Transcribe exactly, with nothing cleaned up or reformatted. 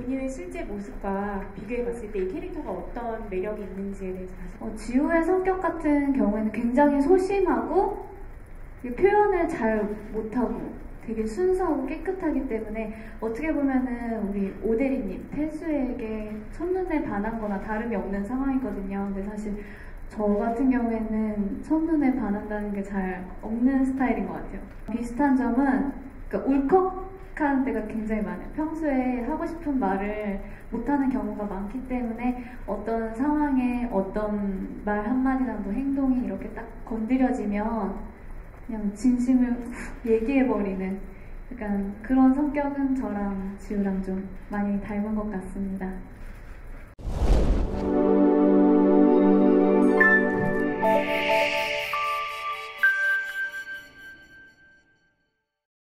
본인의 실제 모습과 비교해봤을 때 이 캐릭터가 어떤 매력이 있는지에 대해서 다시 어, 지우의 성격 같은 경우에는 굉장히 소심하고 표현을 잘 못하고 되게 순수하고 깨끗하기 때문에 어떻게 보면은 우리 오대리님, 태수에게 첫눈에 반한 거나 다름이 없는 상황이거든요. 근데 사실 저 같은 경우에는 첫눈에 반한다는 게 잘 없는 스타일인 것 같아요. 비슷한 점은 그러니까 울컥하는 때가 굉장히 많아요. 평소에 하고 싶은 말을 못하는 경우가 많기 때문에 어떤 상황에 어떤 말 한마디나 뭐 행동이 이렇게 딱 건드려지면 그냥 진심을 훅 얘기해버리는 약간 그런 성격은 저랑 지우랑 좀 많이 닮은 것 같습니다.